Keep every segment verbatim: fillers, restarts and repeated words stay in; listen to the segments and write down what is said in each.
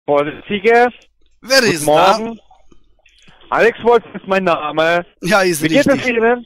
Vorsitzige. Wer Guten ist Morgen. Da? Alex Wolf ist mein Name. Ja, ist Wie richtig. geht es Ihnen?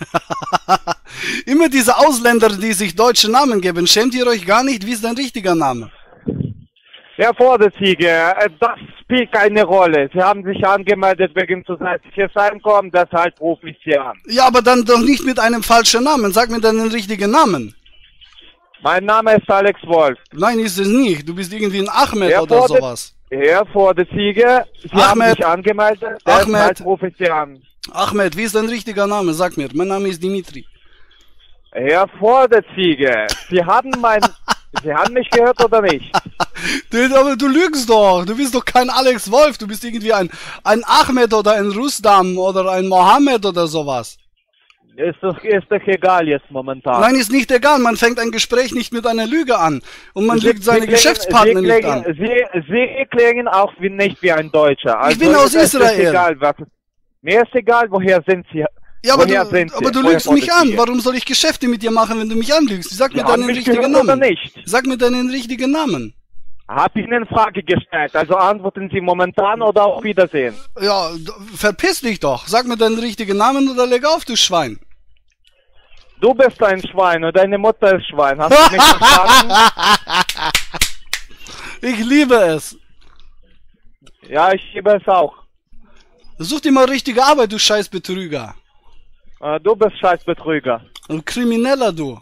Immer diese Ausländer, die sich deutsche Namen geben. Schämt ihr euch gar nicht? Wie ist dein richtiger Name? Herr Vorsitzige, das spielt keine Rolle. Sie haben sich angemeldet wegen zusätzliches Einkommen, deshalb rufe ich Sie an. Ja, aber dann doch nicht mit einem falschen Namen. Sag mir deinen richtigen Namen. Mein Name ist Alex Wolf. Nein, ist es nicht. Du bist irgendwie ein Ahmed Herr oder Vorsitzige, sowas. Herr Vorsitzige, Sie Ahmed. haben sich angemeldet, Ahmed. deshalb rufe ich Sie an. Ahmed, wie ist dein richtiger Name? Sag mir. Mein Name ist Dimitri. Herr Vorsitzige, Sie haben mein... Sie haben mich gehört oder nicht? Du, aber du lügst doch. Du bist doch kein Alex Wolf. Du bist irgendwie ein, ein Ahmed oder ein Rustam oder ein Mohammed oder sowas. Ist doch, ist doch egal jetzt momentan. Nein, ist nicht egal. Man fängt ein Gespräch nicht mit einer Lüge an. Und man Sie, lügt seine Sie Geschäftspartner klingen, nicht Sie an. klingen, Sie, Sie klingen auch wie, nicht wie ein Deutscher. Also ich bin aus es Israel. Ist egal, was, mir ist egal, woher sind Sie. Ja, aber woher du, sind Sie? aber du Woher lügst mich an. Sie? Warum soll ich Geschäfte mit dir machen, wenn du mich anlügst? Sag mir Sie haben deinen mich richtigen gehört Namen. oder nicht? Sag mir deinen richtigen Namen. Hab ich Ihnen eine Frage gestellt, also antworten Sie momentan oder auf Wiedersehen. Ja, d- verpiss dich doch. Sag mir deinen richtigen Namen oder leg auf, du Schwein. Du bist ein Schwein und deine Mutter ist Schwein. Hast du mich verstanden? Ich liebe es. Ja, ich liebe es auch. Such dir mal richtige Arbeit, du scheiß Betrüger. Äh, Du bist scheiß Betrüger. Du Krimineller, du.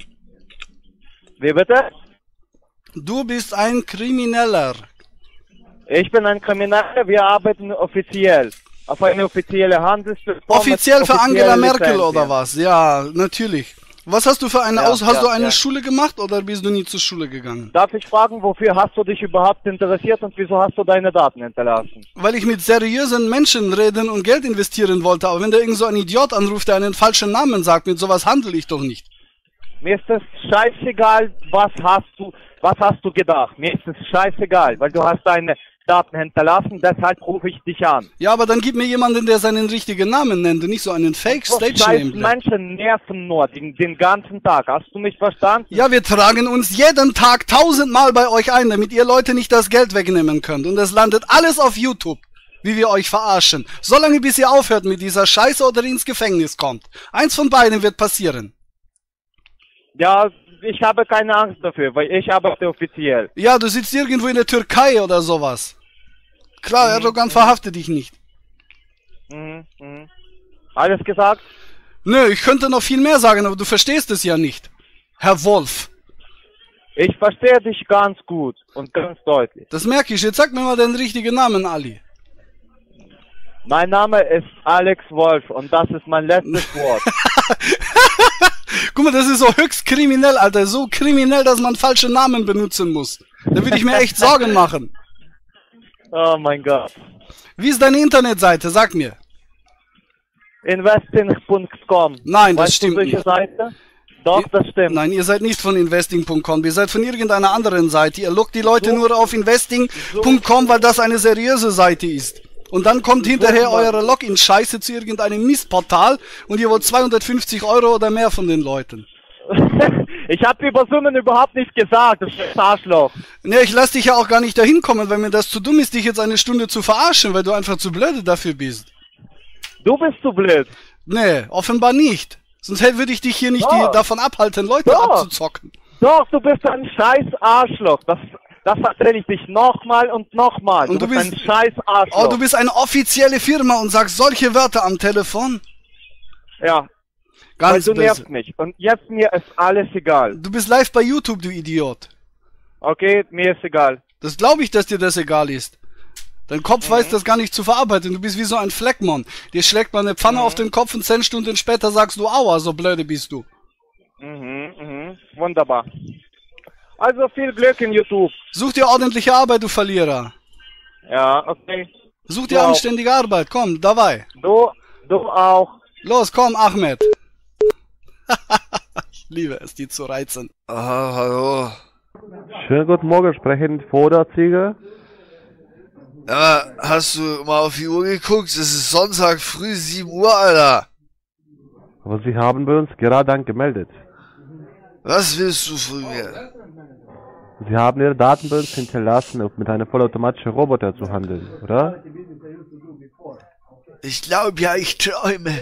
Wie bitte? Du bist ein Krimineller. Ich bin ein Krimineller, wir arbeiten offiziell. Auf eine offizielle Handelsplattform. Offiziell für Angela Merkel Lizenz, oder ja. was? Ja, natürlich. Was hast du für eine Ja, Aus... Hast ja, du eine ja. Schule gemacht oder bist du nie zur Schule gegangen? Darf ich fragen, wofür hast du dich überhaupt interessiert und wieso hast du deine Daten hinterlassen? Weil ich mit seriösen Menschen reden und Geld investieren wollte. Aber wenn da irgend so ein Idiot anruft, der einen falschen Namen sagt, mit sowas handle ich doch nicht. Mir ist es scheißegal, was hast du, was hast du gedacht. Mir ist es scheißegal, weil du hast deine Daten hinterlassen, deshalb rufe ich dich an. Ja, aber dann gib mir jemanden, der seinen richtigen Namen nennt und nicht so einen So Fake-Stage-Name. scheiß Menschen nerven nur den, den ganzen Tag. Hast du mich verstanden? Ja, wir tragen uns jeden Tag tausendmal bei euch ein, damit ihr Leute nicht das Geld wegnehmen könnt. Und es landet alles auf YouTube, wie wir euch verarschen. Solange bis ihr aufhört mit dieser Scheiße oder ins Gefängnis kommt. Eins von beiden wird passieren. Ja, ich habe keine Angst dafür, weil ich arbeite offiziell. Ja, du sitzt irgendwo in der Türkei oder sowas. Klar, Mhm. Erdogan verhaftet dich nicht. Mhm, mhm. Alles gesagt? Nö, ich könnte noch viel mehr sagen, aber du verstehst es ja nicht. Herr Wolf. Ich verstehe dich ganz gut und ganz deutlich. Das merke ich. Jetzt sag mir mal den richtigen Namen, Ali. Mein Name ist Alex Wolf und das ist mein letztes Wort. Guck mal, das ist so höchst kriminell, Alter. So kriminell, dass man falsche Namen benutzen muss. Da würde ich mir echt Sorgen machen. Oh mein Gott. Wie ist deine Internetseite? Sag mir. Investing Punkt com. Nein, das weißt stimmt du, welche nicht. Seite? Doch, das stimmt. Nein, ihr seid nicht von investing Punkt com. Ihr seid von irgendeiner anderen Seite. Ihr lockt die Leute So- nur auf investing Punkt com, weil das eine seriöse Seite ist. Und dann kommt hinterher Mann. eure Login-Scheiße zu irgendeinem Mistportal und ihr wollt zweihundertfünfzig Euro oder mehr von den Leuten. Ich habe über Summen überhaupt nicht gesagt, das ist Arschloch. Ne, ich lass dich ja auch gar nicht dahin kommen, weil mir das zu dumm ist, dich jetzt eine Stunde zu verarschen, weil du einfach zu blöde dafür bist. Du bist zu blöd. Nee, offenbar nicht. Sonst hätte- würde ich dich hier nicht Doch. die, davon abhalten, Leute Doch. abzuzocken. Doch, du bist ein scheiß Arschloch. Das, das erzähle ich dich nochmal und nochmal. Du, Und du bist bist- ein scheiß Arschloch. Oh, du bist eine offizielle Firma und sagst solche Wörter am Telefon? Ja, Ganz weil du böse. nervst mich. Und jetzt mir ist alles egal. Du bist live bei YouTube, du Idiot. Okay, mir ist egal. Das glaube ich, dass dir das egal ist. Dein Kopf Mhm. weiß das gar nicht zu verarbeiten. Du bist wie so ein Fleckmann. Dir schlägt man eine Pfanne Mhm. auf den Kopf und zehn Stunden später sagst du, aua, so blöde bist du. Mhm, mhm. Wunderbar. Also viel Glück in YouTube. Such dir ordentliche Arbeit, du Verlierer. Ja, okay. Such Du dir auch. anständige Arbeit. Komm, dabei. Du, du auch. Los, komm, Ahmed. Ich liebe es, die zu reizen. Aha, hallo. Schönen guten Morgen, sprechen mit Vorderzieher. Ja, hast du mal auf die Uhr geguckt? Es ist Sonntag früh sieben Uhr, Alter. Aber Sie haben bei uns gerade angemeldet. Was willst du von mir? Sie haben Ihre Daten bei uns hinterlassen, um mit einem vollautomatischen Roboter zu handeln, oder? Ich glaube ja, ich träume.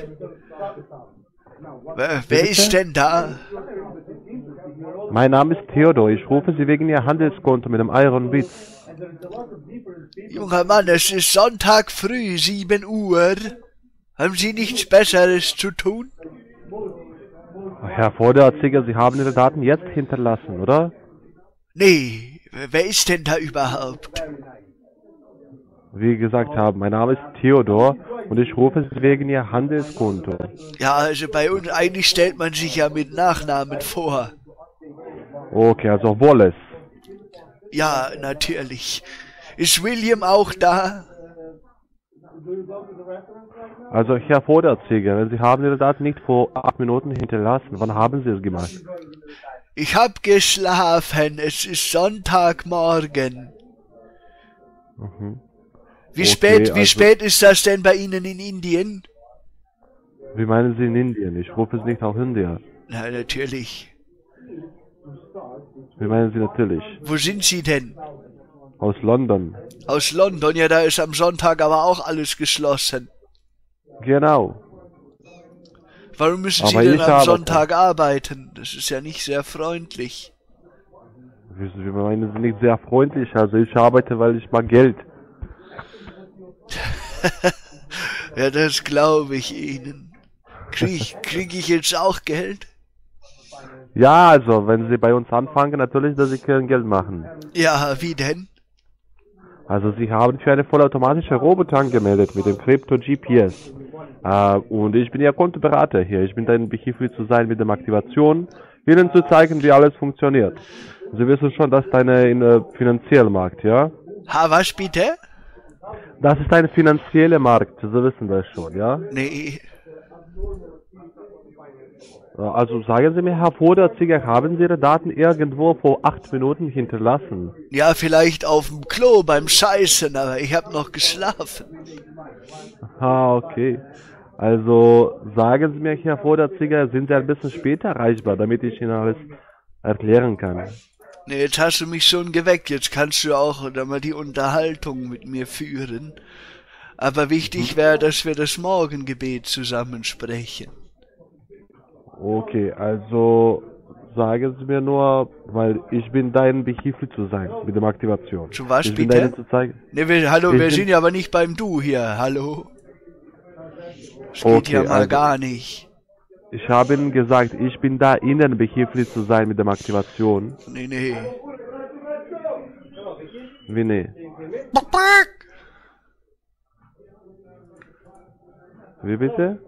Wer, wer ist denn da? Mein Name ist Theodor. Ich rufe Sie wegen Ihr Handelskonto mit dem Iron Bit. Junger Mann, es ist Sonntag früh, sieben Uhr. Haben Sie nichts Besseres zu tun? Herr Vorderzieher, Sie haben Ihre Daten jetzt hinterlassen, oder? Nee, wer ist denn da überhaupt? Wie gesagt habe, mein Name ist Theodor und ich rufe Sie wegen Ihr Handelskonto. Ja, also bei uns, eigentlich stellt man sich ja mit Nachnamen vor. Okay, also Wallace. Ja, natürlich. Ist William auch da? Also Herr Vorderzieher, Sie haben Ihre Daten nicht vor acht Minuten hinterlassen. Wann haben Sie es gemacht? Ich hab geschlafen, es ist Sonntagmorgen. Mhm. Wie Okay, spät, wie also- spät ist das denn bei Ihnen in Indien? Wie meinen Sie in Indien? Ich rufe es nicht aus Indien. Na, natürlich. Wie meinen Sie natürlich? Wo sind Sie denn? Aus London. Aus London, ja, da ist am Sonntag aber auch alles geschlossen. Genau. Warum müssen Aber Sie denn ich am arbeite. Sonntag arbeiten? Das ist ja nicht sehr freundlich. Wie wie meinen Sie nicht sehr freundlich? Also ich arbeite, weil ich mag Geld. Ja, das glaube ich Ihnen. Krieg, krieg ich jetzt auch Geld? Ja, also wenn Sie bei uns anfangen, natürlich, dass Sie können Geld machen. Ja, wie denn? Also Sie haben für eine vollautomatische Roboter angemeldet mit dem Crypto G P S. Äh, und ich bin Ihr Kontoberater hier. Ich bin Ihnen behilflich zu sein mit der Aktivation, Ihnen zu zeigen, wie alles funktioniert. Sie wissen schon, das ist eine in, äh, finanzielle Markt, ja? Ha, was bitte? Das ist ein finanzieller Markt, Sie wissen das schon, ja? Nee. Also sagen Sie mir, Herr Vorderzieher, haben Sie Ihre Daten irgendwo vor acht Minuten hinterlassen? Ja, vielleicht auf dem Klo beim Scheißen, aber ich hab noch geschlafen. Ah, okay. Also sagen Sie mir, Herr Vorderzieher, sind Sie ein bisschen später erreichbar, damit ich Ihnen alles erklären kann? Nee, jetzt hast du mich schon geweckt. Jetzt kannst du auch da mal die Unterhaltung mit mir führen. Aber wichtig wäre, dass wir das Morgengebet zusammen sprechen. Okay, also sagen Sie mir nur, weil ich bin da, Ihnen behilflich zu sein mit der Aktivation. Zu was ich bin bitte? da, Ihnen zu zeigen. Nee, wir, hallo, Ich wir bin- sind ja aber nicht beim Du hier. Hallo. Das geht Okay, ja mal also- gar nicht. Ich habe Ihnen gesagt, ich bin da, Ihnen behilflich zu sein mit der Aktivation. Nee, nee. Wie nee? Wie bitte?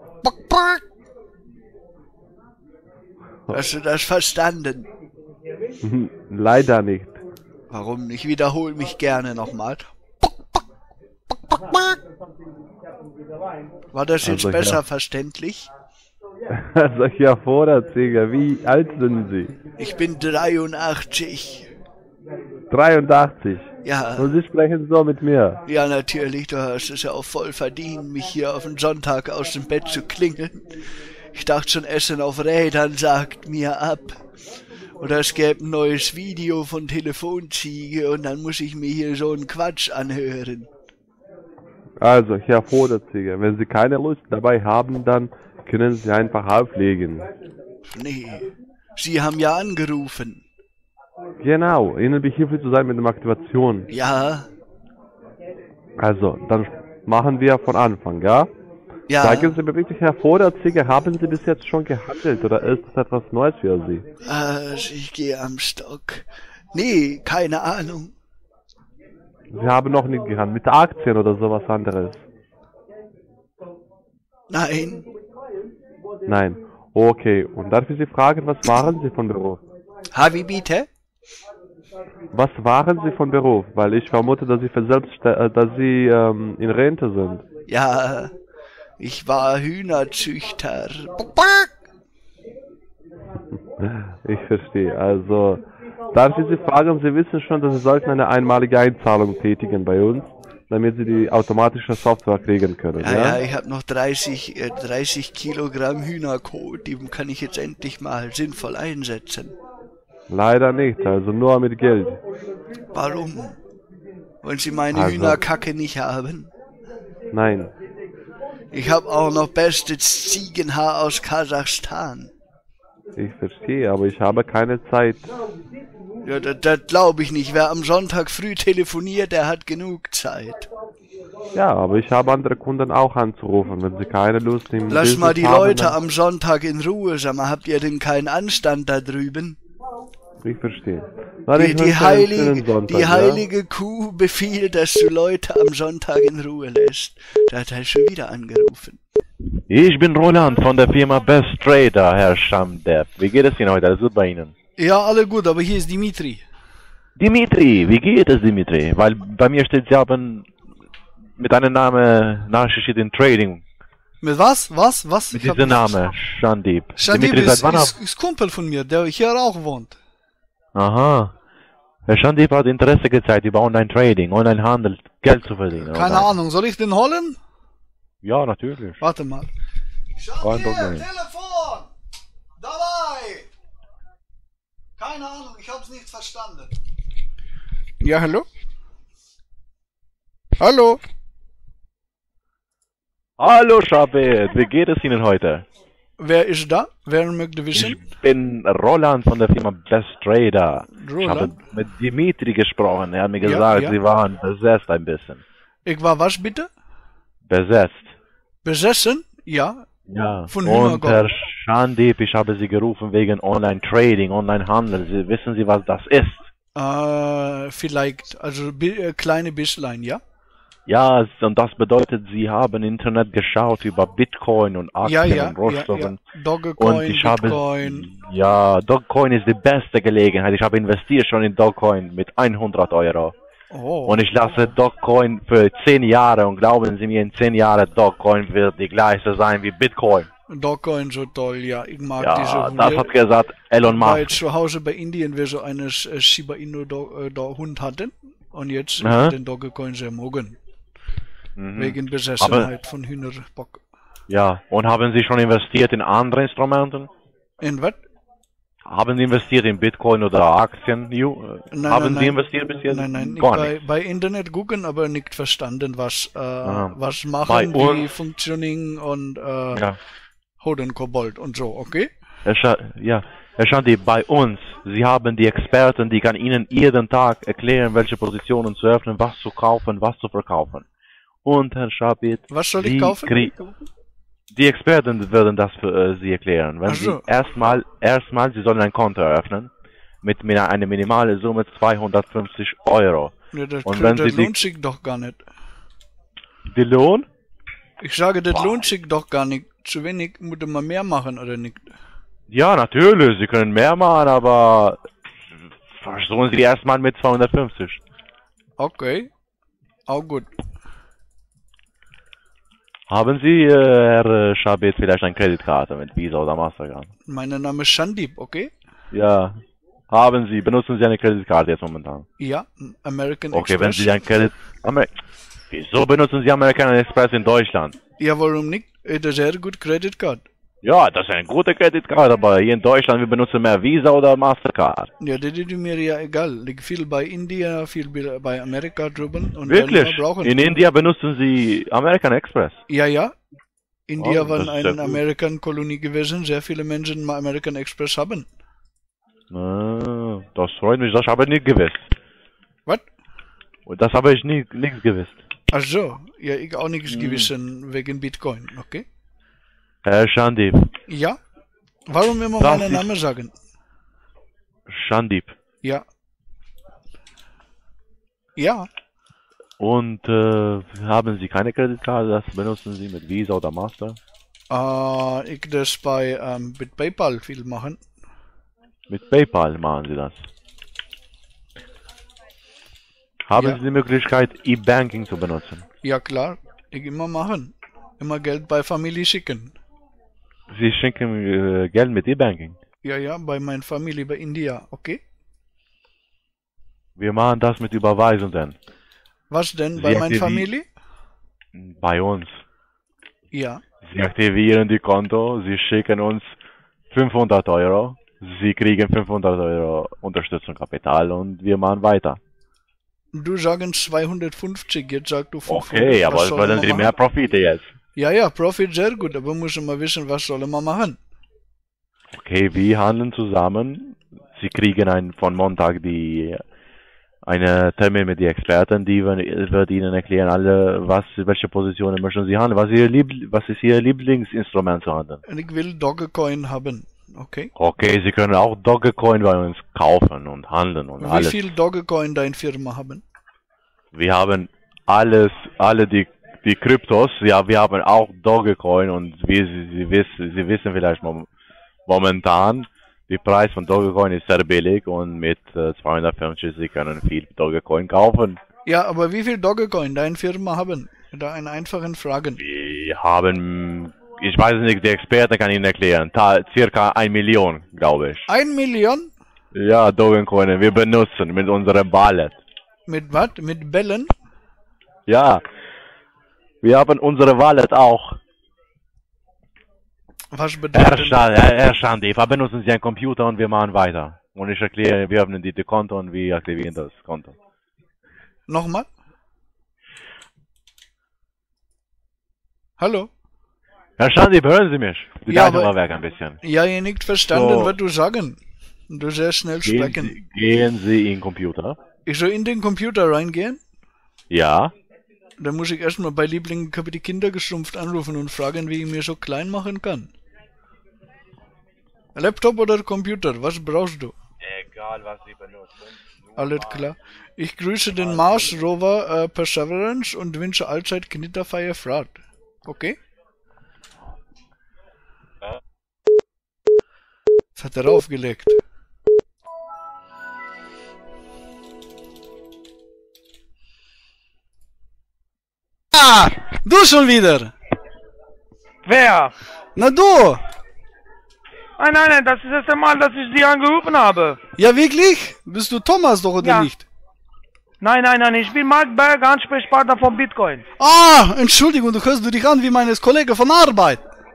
Hast du das verstanden? Leider nicht. Warum? Ich wiederhole mich gerne nochmal. War das jetzt Also, besser ja. verständlich? Also, Herr Vorderzieher, wie alt sind Sie? Ich bin dreiundachtzig. dreiundachtzig. Ja, Und Sie sprechen so mit mir. ja natürlich, du hast es ja auch voll verdient, mich hier auf den Sonntag aus dem Bett zu klingeln. Ich dachte schon, Essen auf Rädern sagt mir ab. Oder es gäbe ein neues Video von Telefonziege und dann muss ich mir hier so einen Quatsch anhören. Also, Herr Vorderzieher, wenn Sie keine Lust dabei haben, dann können Sie einfach auflegen. Nee, Sie haben ja angerufen. Genau, Ihnen behilflich zu sein mit der Aktivation. Ja, Also, dann machen wir von Anfang, ja? ja. Sagen Sie mir wirklich, Herr Vorderzieher, haben Sie bis jetzt schon gehandelt oder ist das etwas Neues für Sie? Also ich gehe am Stock. Nee, keine Ahnung. Sie haben noch nicht gehandelt, mit Aktien oder sowas anderes? Nein. Nein. Okay, und darf ich Sie fragen, was waren Sie von Beruf? Ha, wie bitte? Was waren Sie von Beruf? Weil ich vermute, dass Sie, für selbst, äh, dass Sie ähm, in Rente sind. Ja, ich war Hühnerzüchter. Ich verstehe. Also, darf ich Sie fragen, Sie wissen schon, dass Sie sollten eine einmalige Einzahlung tätigen bei uns, damit Sie die automatische Software kriegen können, Ja, ja? ja, ich habe noch dreißig, äh, dreißig Kilogramm Hühnerkot, die kann ich jetzt endlich mal sinnvoll einsetzen. Leider nicht, also nur mit Geld. Warum? Wollen Sie meine Also- Hühnerkacke nicht haben? Nein. Ich habe auch noch bestes Ziegenhaar aus Kasachstan. Ich verstehe, aber ich habe keine Zeit. Ja, das, das glaube ich nicht. Wer am Sonntag früh telefoniert, der hat genug Zeit. Ja, aber ich habe andere Kunden auch anzurufen, wenn sie keine Lust im Lass mal die Business haben, Leute dann- am Sonntag in Ruhe. Sag mal, habt ihr denn keinen Anstand da drüben? Ich verstehe. Dann Die, ich die, wünsche einen heilige, schönen Sonntag, die ja? heilige Kuh befiehlt, dass du Leute am Sonntag in Ruhe lässt. Da hat er schon wieder angerufen. Ich bin Roland von der Firma Best Trader, Herr Schamdepp. Wie geht es Ihnen heute? Alles gut bei Ihnen? Ja, alle gut, aber hier ist Dimitri. Dimitri, wie geht es, Dimitri? Weil bei mir steht, Sie haben mit einem Namen nachgeschickt in Trading. Mit was? Was? Was? Mit Ich hab diesem nicht- Namen, Shandip. Shandip Dimitri, ist, seit wann ist, ist Kumpel von mir, der hier auch wohnt. Aha. Herr Shandip hat Interesse gezeigt über Online-Trading, Online-Handel, Geld zu verdienen. Keine Online. Ahnung, soll ich den holen? Ja, natürlich. Warte mal. Kein Problem. Telefon! Dabei! Keine Ahnung, ich hab's nicht verstanden. Ja, hallo? Hallo? Hallo, Schabet. Wie geht es Ihnen heute? Wer ist da? Wer möchte Ich wissen? bin Roland von der Firma Best Trader. Ich habe Roland? mit Dimitri gesprochen. Er hat mir Ja, gesagt, ja. Sie waren besetzt ein bisschen. Ich war was bitte? Besetzt. Besessen? Ja. Ja. Von Und Hühnergott. Herr Schandip, ich habe Sie gerufen wegen Online-Trading, Online-Handel. Sie, wissen Sie, was das ist? Äh, vielleicht, also bi äh, kleine bisschen, ja? Ja, und das bedeutet, Sie haben Internet geschaut über Bitcoin und Aktien Ja, ja, und ja, Rohstoffen. ja. Dogecoin, Und ich Bitcoin. habe, ja, Dogecoin ist die beste Gelegenheit. Ich habe investiert schon in Dogecoin mit hundert Euro. Oh. Und ich lasse Dogecoin für zehn Jahre und glauben Sie mir, in zehn Jahren Dogecoin wird die gleiche sein wie Bitcoin. Dogecoin so toll, ja. Ich mag Ja, diese das hat gesagt Elon Weil Musk. zu Hause bei Indien wir so einen äh, Shiba Inu Do äh, Do Hund hatten. Und jetzt Aha. den Dogecoin sehr mögen. Mhm. Wegen Besessenheit von Hühnerbock. Ja, und haben Sie schon investiert in andere Instrumenten? In was? Haben Sie investiert in Bitcoin oder Aktien? Ju? Nein, haben nein, Sie nein. investiert bis jetzt? Nein, nein, ich Gar bei, nicht. bei Internet gucken, aber nicht verstanden, was, äh, Aha. was Bei machen, wie uns- funktionieren und äh, Ja. Hodenkobold und so, okay? Herr Scha ja, Herr Schandi, bei uns, Sie haben die Experten, die kann Ihnen jeden Tag erklären, welche Positionen zu öffnen, was zu kaufen, was zu verkaufen. Und Herr Schabit, Was soll ich Sie kaufen? krie- die Experten würden das für äh, Sie erklären. Wenn Ach so. Sie erstmal, erstmal, Sie sollen ein Konto eröffnen mit mina- einer minimalen Summe zweihundertfünfzig Euro. Ja, das Und wenn das Sie die- lohnt sich doch gar nicht. Die Lohn? Ich sage, das lohnt sich doch gar nicht. Zu wenig muss man mehr machen, oder nicht? Ja, natürlich, Sie können mehr machen, aber versuchen Sie erstmal mit zweihundertfünfzig. Okay. Auch gut. Haben Sie, äh, Herr äh, Schabit, vielleicht eine Kreditkarte mit Visa oder Mastercard? Mein Name ist Shandip, okay? Ja. Haben Sie, benutzen Sie eine Kreditkarte jetzt momentan? Ja, American Okay, wenn Express. Sie ein Kredit... Amer Wieso benutzen Sie American Express in Deutschland? Ja, warum nicht? Ist eine sehr gut Credit Card. Ja, das ist eine gute Kreditkarte, aber hier in Deutschland, wir benutzen mehr Visa oder Mastercard. Ja, das ist mir ja egal. Ich viel bei India, viel bei bei Amerika drüben. Und Wirklich? wenn wir brauchen. In India benutzen Sie American Express? Ja, ja. India Oh, war das ist eine sehr gut. American-Kolonie gewesen. Sehr viele Menschen mal American Express haben. Ah, das freut mich, das habe ich nicht gewusst. Was? Das habe ich nie, nichts gewusst. Ach so. Ja, ich auch nichts Hm. gewissen wegen Bitcoin, okay? Herr Shandip, Ja. Warum immer Das meinen ist- Namen sagen? Shandip. Ja. Ja. Und äh, haben Sie keine Kreditkarte, das benutzen Sie mit Visa oder Master? Äh, ich das bei ähm, mit PayPal viel machen. Mit PayPal machen Sie das. Haben Ja. Sie die Möglichkeit, E-Banking zu benutzen? Ja klar. Ich immer machen. Immer Geld bei Familie schicken. Sie schenken äh, Geld mit E-Banking. Ja, ja, bei meiner Familie bei India, okay? Wir machen das mit Überweisungen. Was denn Sie bei meiner aktivi- Familie? Bei uns. Ja. Sie aktivieren die Konto, Sie schicken uns fünfhundert Euro Sie kriegen fünfhundert Euro Unterstützungskapital und wir machen weiter. Du sagen zweihundertfünfzig, jetzt sagst du fünfhundert. Okay, aber Was was soll wollen man Sie machen? mehr Profite jetzt? Ja, ja, Profit sehr gut, aber muss man wissen, was soll man machen? Okay, wir handeln zusammen. Sie kriegen ein, von Montag die eine Termin mit den Experten, die wird, wird Ihnen erklären, alle, was, welche Positionen möchten Sie handeln, was, ihr Lieb, was ist Ihr Lieblingsinstrument zu handeln. Und ich will Dogecoin haben, okay? Okay, Sie können auch Dogecoin bei uns kaufen und handeln und Wie alles. viel Dogecoin deine Firma haben? Wir haben alles, alle die, die Kryptos, ja, wir haben auch Dogecoin und wie Sie, Sie wissen, Sie wissen vielleicht mom momentan, der Preis von Dogecoin ist sehr billig und mit äh, zweihundertfünfzig Sie können viel Dogecoin kaufen. Ja, aber wie viel Dogecoin deine Firma haben? Da eine einfachen Fragen. Wir haben, ich weiß nicht, der Experte kann Ihnen erklären, ta circa ein Million, glaube ich. Ein Million? Ja, Dogecoin, wir benutzen mit unserem Wallet. Mit was? Mit Bällen? Ja, wir haben unsere Wallet auch. Was bedeutet Herr Schandi, Herr Schandi, benutzen Sie einen Computer und wir machen weiter. Und ich erkläre, wir öffnen die, die Konto und wir aktivieren das Konto. Nochmal? Hallo? Herr Schandi, hören Sie mich? Die Ja, Leitung aber- war weg ein bisschen. Ja, ihr nicht verstanden, So. was du sagen. Du sehr schnell Gehen sprechen. Sie, gehen Sie in den Computer. Ich soll in den Computer reingehen? Ja. Dann muss ich erstmal bei Liebling die Kinder geschrumpft anrufen und fragen, wie ich mir so klein machen kann. Laptop oder Computer, was brauchst du? Egal, was Sie benutzen. Alles klar. Ich grüße den Mars Rover äh, Perseverance und wünsche allzeit knitterfreie Fahrt. Okay? Jetzt hat er aufgelegt. Ah, du schon wieder. Wer? Na du. Nein, nein, nein, das ist das erste Mal, dass ich Sie angerufen habe. Ja, wirklich? Bist du Thomas doch oder Ja. nicht? Nein, nein, nein, ich bin Mark Berg, Ansprechpartner von Bitcoin. Ah, Entschuldigung, du hörst du dich an wie meines Kollege von Arbeit.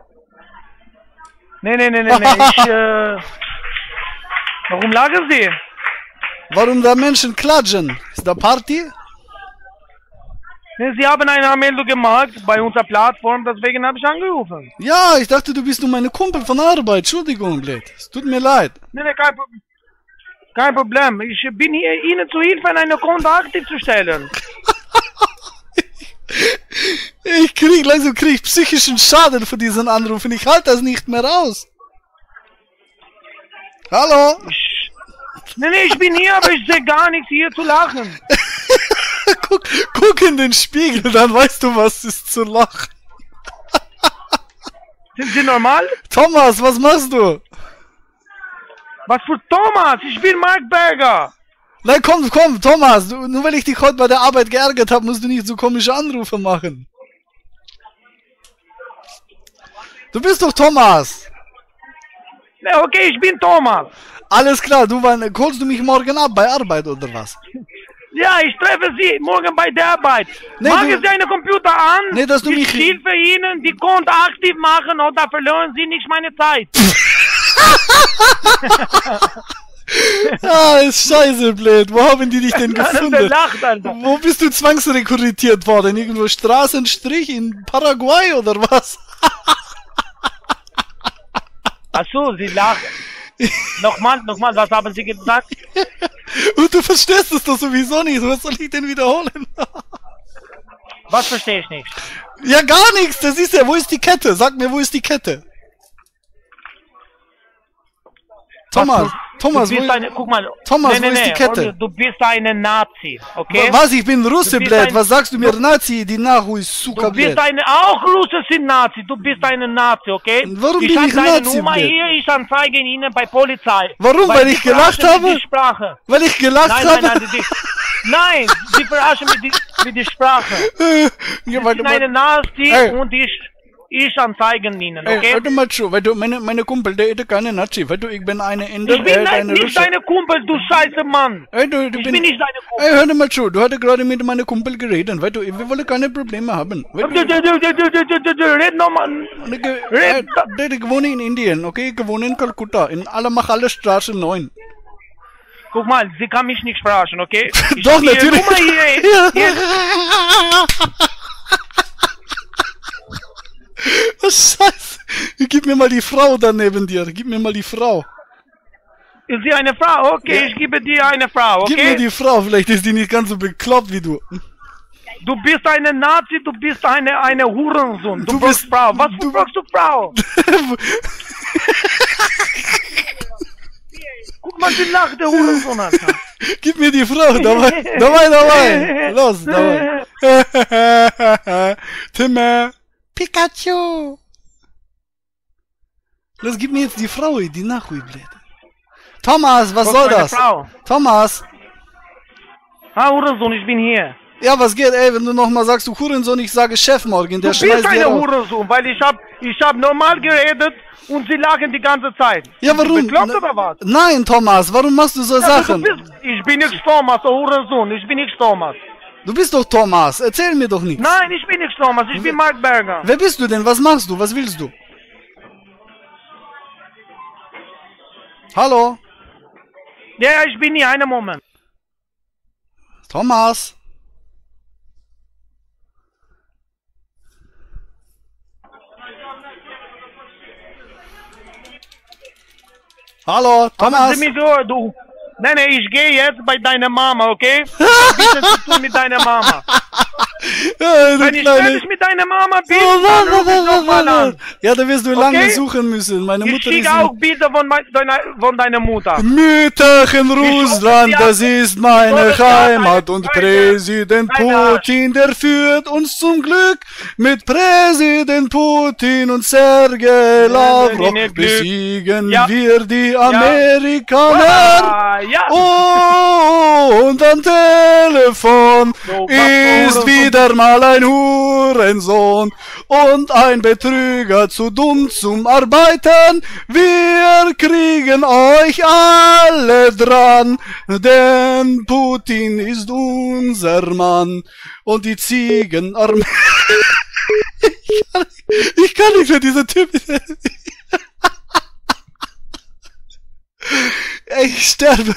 Nee, nee, nee, nee, nee, ich, äh... Warum lachen Sie? Warum da Menschen klatschen? Ist da Party? Nee, Sie haben eine Anmeldung gemacht bei unserer Plattform, deswegen habe ich angerufen. Ja, ich dachte, du bist nur meine Kumpel von Arbeit. Entschuldigung, blöd. Es tut mir leid. Nee, nee, kein, Pro kein Problem. Ich bin hier, Ihnen zu Hilfe, eine Konto aktiv zu stellen. Ich krieg langsam krieg ich psychischen Schaden von diesen Anrufen. Ich halte das nicht mehr aus. Hallo? Nee, nee, ich bin hier, aber ich sehe gar nichts hier zu lachen. guck, guck in den Spiegel, dann weißt du, was ist zu lachen. Sind Sie normal? Thomas, was machst du? Was für Thomas? Ich bin Mark Berger. Nein, komm, komm, Thomas. Du, nur weil ich dich heute bei der Arbeit geärgert habe, musst du nicht so komische Anrufe machen. Du bist doch Thomas. Nee, okay, ich bin Thomas. Alles klar, du wann, holst du mich morgen ab bei Arbeit oder was? Ja, ich treffe Sie morgen bei der Arbeit. Nee, Machen du- Sie einen Computer an. Nee, dass du ich mich- helfe Ihnen, die Konto aktiv machen oder verlieren Sie nicht meine Zeit. Ah, ist scheiße blöd. Wo haben die dich denn Der gefunden? lacht, Alter. Wo bist du zwangsrekrutiert worden? Irgendwo Straßenstrich in Paraguay oder was? Ach so, Sie lachen. Nochmal, nochmal, was haben Sie gesagt? Und du verstehst es doch sowieso nicht. Was soll ich denn wiederholen? Was verstehe ich nicht? Ja, gar nichts. Das ist ja, wo ist die Kette? Sag mir, wo ist die Kette? Thomas, Was, Thomas, du wo bist eine, guck mal. Thomas, wo ist die Kette? Olli, du bist eine Nazi, okay? Was? Ich bin Russe, Du bist blöd. ein- Was sagst du mir, Nazi? Die Nahu ist Du Suka, bist blöd. eine, auch Russen sind Nazi, du bist eine Nazi, okay? Warum ich bin hab ich deine Nazi, Nummer blöd? hier, ich anzeige Ihnen bei Polizei. Warum? Weil Sie ich gelacht verarschen mit habe? Die Sprache. Weil ich gelacht Nein, habe? nein, nein, die, nein, Sie verarschen mit, die, mit der Sprache. ja, Ich weil, bin eine weil, Nazi Ey. und ich, ich anzeigen Ihnen, okay? Ey, warte mal zu, weil du, meine, meine Kumpel, der ist keine Nazi, weil du, ich bin eine Inder, Ich bin er ist ne- eine nicht Russe. deine Kumpel, du scheiße Mann. Ey, du, du Ich bin, bin nicht deine Kumpel. Ey, hör mal zu, du hattest gerade mit meiner Kumpel geredet, weil du, wir wollen keine Probleme haben. Weil Du, du, du, du, du, du, du, du, red nochmal. Ich, äh, Red. der, ich wohne in Indien, okay? Ich wohne in Kalkutta, in Alamachale Straße neun. Guck mal, sie kann mich nicht verarschen, okay? Ich Doch, hab ihre natürlich. Nummer hier, Ja. hier. Was Scheiße. Gib mir mal die Frau da neben dir, gib mir mal die Frau. Ist sie eine Frau? Okay, Ja. ich gebe dir eine Frau, Gib mir okay? die Frau, vielleicht ist die nicht ganz so bekloppt wie du. Du bist eine Nazi, du bist eine, eine Hurensohn. Du, Du bist bist- Frau. Was du- fragst du Frau? Guck mal, die lacht, der Hurensohn, Alter. Gib mir die Frau, dabei, dabei, dabei. Los, dabei. Timmer. Pikachu. Los, gib mir jetzt die Frau, die Nachhui, blöd. Thomas, was Was soll für eine das? Frau? Thomas. Ah, Hurensohn, ich bin hier. Ja, was geht, ey, wenn du nochmal sagst, du Hurensohn, ich sage Chef morgen, der Du schmeißt bist dir eine raus. Hurensohn, weil ich hab, ich hab normal geredet und sie lachen die ganze Zeit. Ja, Bist du warum? bekloppt oder was? Nein, Thomas, warum machst du so Ja, Sachen? du bist, ich bin nicht Thomas, der Hurensohn. Ich bin nicht Thomas. Du bist doch Thomas, erzähl mir doch nichts. Nein, ich bin nicht Thomas. Ich bin Mark Berger. Wer bist du denn? Was machst du? Was willst du? Hallo? Ja, ja, ich bin hier. Einen Moment. Thomas? Hallo, Haben Thomas? Sie mich so, du. Nein, nein, ich gehe jetzt bei deiner Mama, okay? Ein bisschen zu tun mit deiner Mama. Ja, du Wenn ich kleine- fertig mit deiner Mama bin, Oh, dann warte, ruf ich warte, nochmal warte. an. Ja, da wirst du lange Okay? suchen müssen. Meine Ich Mutter schicke ist auch Bilder von, mein, deiner, von deiner Mutter. Mütterchen Russland, ja- das ist meine Leute, Heimat eine und Freude. Präsident Eine- Putin, der führt uns zum Glück. Mit Präsident Putin und Sergei Lavrov Glück. besiegen Ja. wir die Amerikaner. Ah, ja. Oh, und am Telefon So, ist was- wieder mal ein Hurensohn und ein Betrüger zu dumm zum Arbeiten. Wir kriegen euch alle dran, denn Putin ist unser Mann und die Ziegenarmee. ich, kann, ich kann nicht mehr, dieser Typ. Ey, ich sterbe.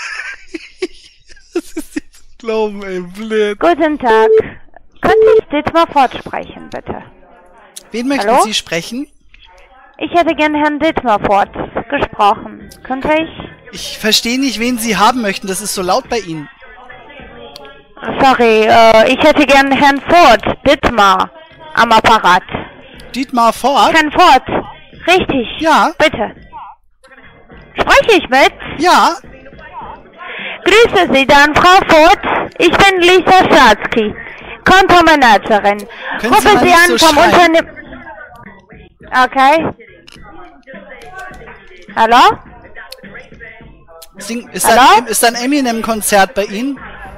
Das ist nicht zu glauben, ey, blöd. Guten Tag. Könnte ich Dietmar fortsprechen, bitte? Wen möchten Hallo? Sie sprechen? Ich hätte gern Herrn Dietmar Fort gesprochen. Könnte ich? Ich verstehe nicht, wen Sie haben möchten. Das ist so laut bei Ihnen. Sorry, äh, ich hätte gern Herrn Fort, Dietmar, am Apparat. Dietmar Fort? Herrn Fort, richtig. Ja. Bitte. Spreche ich mit? Ja. Grüße Sie dann, Frau Fort. Ich bin Lisa Schatzky, Kontomanagerin. Können Rufe Sie mal Sie nicht an so vom schreien? Unternehmen. Okay. Hallo? Sing, ist, Hallo? ein, ist ein Eminem-Konzert bei Ihnen?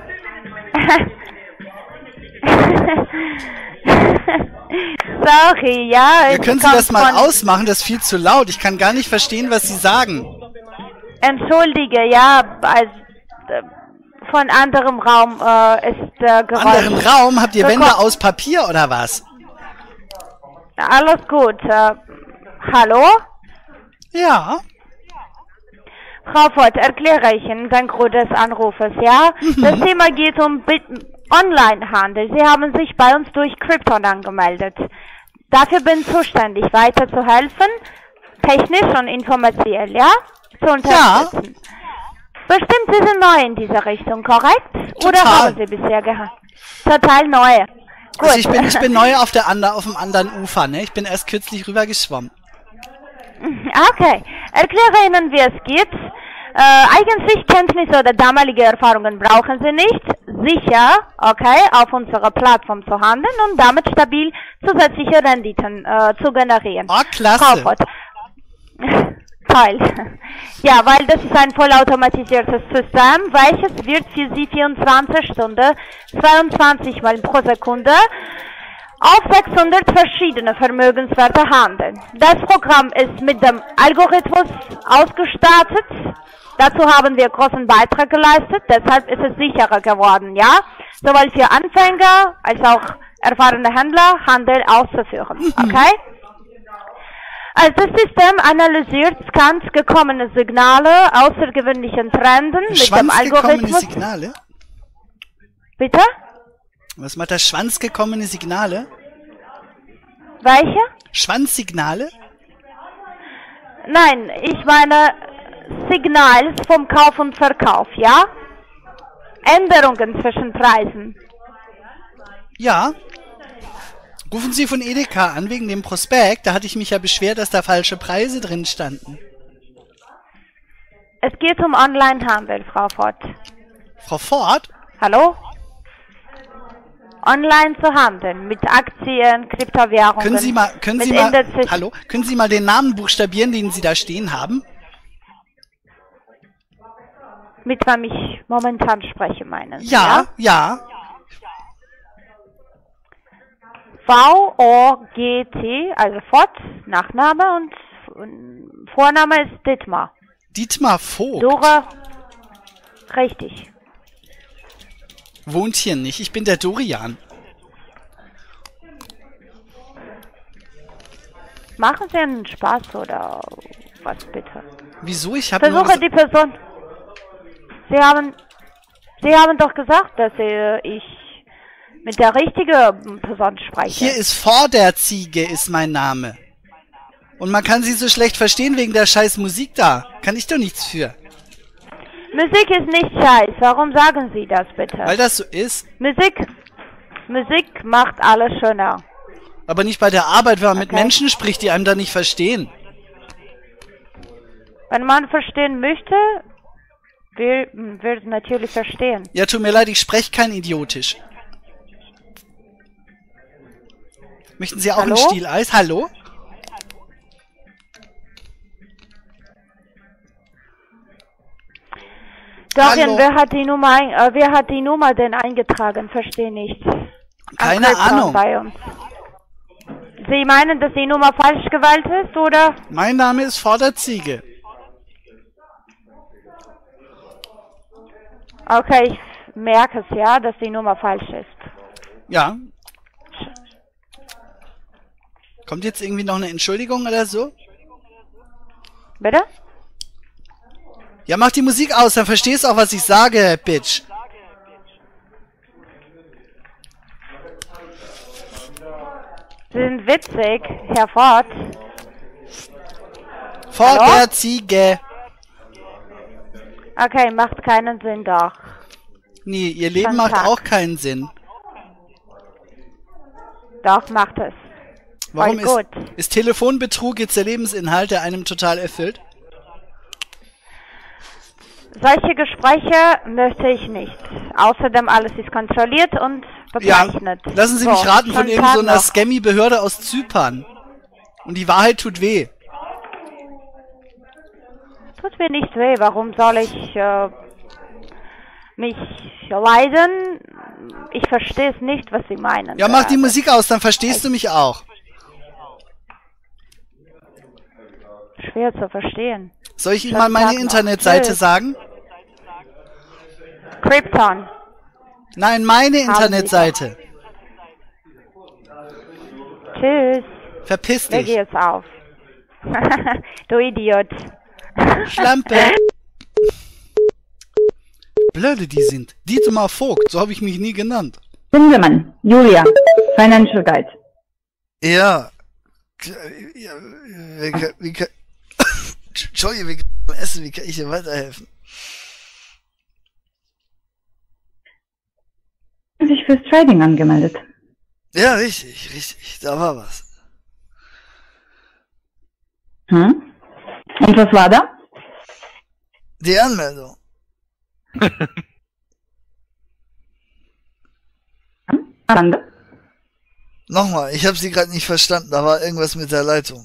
Sorry, ja. Ja, es können Sie kommt das mal von- ausmachen? Das ist viel zu laut. Ich kann gar nicht verstehen, was Sie sagen. Entschuldige, ja, also, äh, von anderem Raum äh, ist äh, Geräusch. Anderen Raum? Habt ihr Wände Gekommen. aus Papier oder was? Alles gut. Äh, hallo? Ja. Frau Fort, erkläre ich Ihnen den Grund des Anrufes, ja? Mhm. Das Thema geht um Bit- Onlinehandel. Sie haben sich bei uns durch Krypton angemeldet. Dafür bin ich zuständig, weiter zu helfen, technisch und informatiell, ja? Zu unterstützen. Bestimmt, Sie sind neu in dieser Richtung, korrekt? Oder Total. haben Sie bisher gehabt? Total neu. Gut. Also ich bin, ich bin neu auf, der ander, auf dem anderen Ufer, ne? Ich bin erst kürzlich rüber geschwommen. Okay, erkläre Ihnen, wie es geht. Äh, eigentlich Kenntnisse oder damalige Erfahrungen brauchen Sie nicht. Sicher, okay, auf unserer Plattform zu handeln und damit stabil zusätzliche Renditen äh, zu generieren. Oh, klasse. Frau Fott. Toll. Ja, weil das ist ein vollautomatisiertes System, welches wird für Sie vierundzwanzig Stunden, zweiundzwanzig Mal pro Sekunde auf sechshundert verschiedene Vermögenswerte handeln. Das Programm ist mit dem Algorithmus ausgestattet. Dazu haben wir großen Beitrag geleistet, deshalb ist es sicherer geworden, ja? Sowohl für Anfänger als auch erfahrene Händler Handel auszuführen, okay? Also das System analysiert, scannt gekommene Signale, außergewöhnlichen Trenden mit dem Algorithmus. Signale? Bitte? Was macht das? Schwanzgekommene Signale? Welche? Schwanzsignale? Nein, ich meine Signals vom Kauf und Verkauf, ja? Änderungen zwischen Preisen. Ja. Rufen Sie von Edeka an wegen dem Prospekt. Da hatte ich mich ja beschwert, dass da falsche Preise drin standen. Es geht um Onlinehandel, Frau Ford. Frau Ford? Hallo? Online zu handeln, mit Aktien, Kryptowährungen. Können Sie mal, können Sie mal, hallo? Können Sie mal den Namen buchstabieren, den Sie da stehen haben? Mit wem ich momentan spreche, meinen Sie, Ja, ja. V O G T, also Ford, Nachname und Vorname ist Dietmar. Dietmar Vogt? Dora, richtig. Wohnt hier nicht, ich bin der Dorian. Machen Sie einen Spaß oder was bitte? Wieso? Ich habe Versuche die Person. Sie haben, Sie haben doch gesagt, dass ich mit der richtigen Person spreche. Hier ist Vorderziege, ist mein Name. Und man kann sie so schlecht verstehen wegen der scheiß Musik da. Kann ich doch nichts für. Musik ist nicht scheiß. Warum sagen Sie das bitte? Weil das so ist. Musik, Musik macht alles schöner. Aber nicht bei der Arbeit, wenn man Okay. mit Menschen spricht, die einem da nicht verstehen. Wenn man verstehen möchte, will, wird natürlich verstehen. Ja, tut mir leid, ich spreche kein Idiotisch. Möchten Sie auch Hallo? ein Stieleis? Hallo? Dorian, Hallo? wer hat die Nummer, ein, äh, wer hat die Nummer denn eingetragen? Verstehe nicht. Keine Am Krypton Ahnung. Bei uns. Sie meinen, dass die Nummer falsch gewählt ist, oder? Mein Name ist Vorderziege. Okay, ich merke es ja, dass die Nummer falsch ist. Ja. Kommt jetzt irgendwie noch eine Entschuldigung oder so? Bitte? Ja, mach die Musik aus, dann verstehst du auch, was ich sage, Bitch. Sie sind witzig, Herr Ford. Vorderziege. Okay, macht keinen Sinn doch. Nee, ihr Leben Schönen macht Tag. auch keinen Sinn. Doch, macht es. Warum Voll ist, gut. ist Telefonbetrug jetzt der Lebensinhalt, der einem total erfüllt? Solche Gespräche möchte ich nicht. Außerdem alles ist kontrolliert und Ja, bezeichnet. lassen Sie So, mich raten, von schönen irgendeiner Tag so noch. Scammy-Behörde aus Zypern. Und die Wahrheit tut weh. Tut mir nicht weh, warum soll ich äh, mich leiden? Ich verstehe es nicht, was Sie meinen. Ja, mach die gerade. Musik aus, dann verstehst du mich auch. Schwer zu verstehen. Soll ich Ihnen Schönen mal meine Tag noch. Internetseite Tschüss. sagen? Krypton. Nein, meine Sie Internetseite. Tschüss. Verpiss Leg dich. jetzt auf. Du Idiot. Schlampe. Blöde die sind. Dietmar Vogt, so habe ich mich nie genannt. Zinselmann, Julia, Financial Guide. Ja. ja wie kann, wie kann, Entschuldigung, wie kann ich essen? Wie kann ich dir weiterhelfen? Haben sich fürs Trading angemeldet. Ja, richtig, richtig. Da war was. Hm? Und was war da? Die Anmeldung. Hm? Nochmal, ich habe Sie gerade nicht verstanden. Da war irgendwas mit der Leitung.